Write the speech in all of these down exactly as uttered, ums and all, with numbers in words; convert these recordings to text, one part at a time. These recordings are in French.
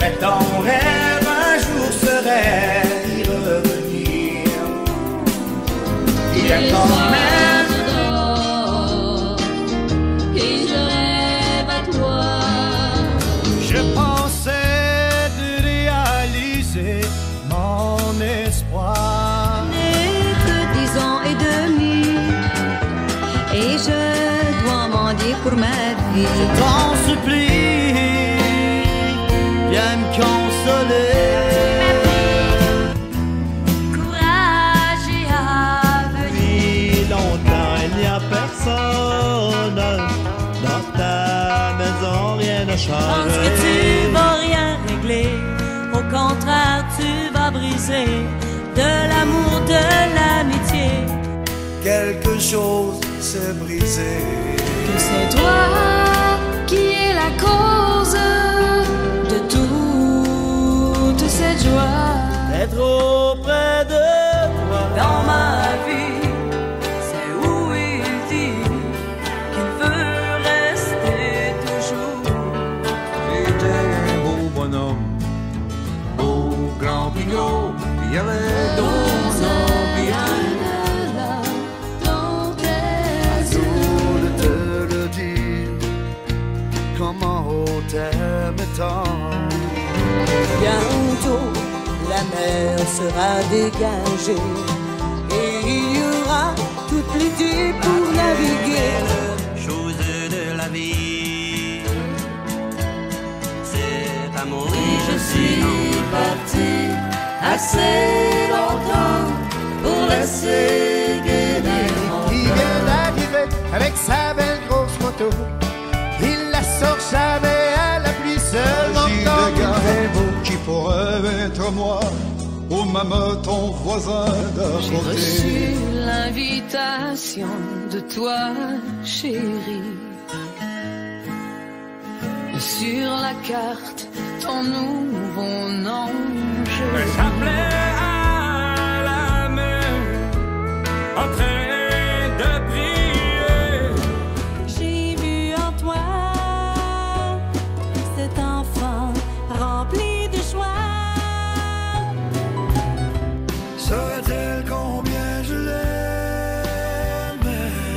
Mais ton rêve un jour serait y revenir. Il y a quand même et je rêve à toi. Je pensais de réaliser mon espoir. N'est que dix ans et demi, et je dois mendier pour ma vie. Je t'en supplie, viens me consoler. Courage et avenir. Depuis longtemps, il n'y a personne dans ta maison, rien ne change. Pense que tu vas rien régler, au contraire tu vas briser de l'amour, de l'amitié. Quelque chose s'est brisé. Que c'est toi qui es la cause de toute cette joie. Être auprès de toi Dans ma vie, c'est où il dit qu'il veut rester toujours. J'étais un beau bonhomme, beau grand pigot, il y avait d'autres hommes bien. De te le dire, comment on t'aime tant. Bientôt, la mer sera dégagée et il y aura toutes les idées pour naviguer. Chose de la vie, c'est amour. Et je suis parti assez longtemps pour laisser guérir mon Il vient d'arriver avec sa belle grosse moto. Il la sort jamais à la pluie, seulement dans le beau. Qui pourrait être moi, ou même ton voisin d'à J'ai côté. reçu l'invitation de toi, chérie. Et sur la carte, ton nouveau nom, je J'appelais à la mer, en train de prier. J'ai vu en toi cet enfant rempli de joie. Saurait-elle combien je l'aime?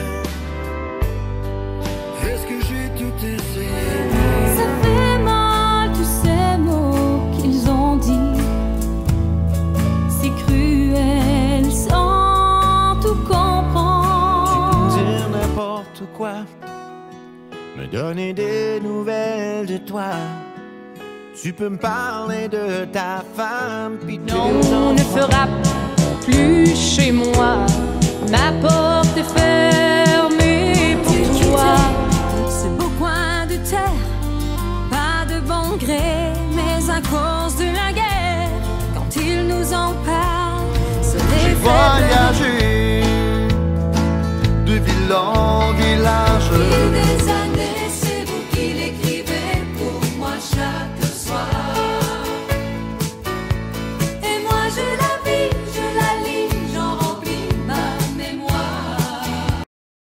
Est-ce que j'ai tout essayé? Ça fait mal tous ces mots qu'ils ont dit, si cruels sans tout comprendre. Dire n'importe quoi, me donner des nouvelles de toi. Tu peux me parler de ta femme, pis Non, on ne fera plus chez moi, ma porte est fermée.